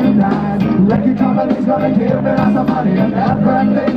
gonna die. Like your company's gonna give me lots of money and that friendly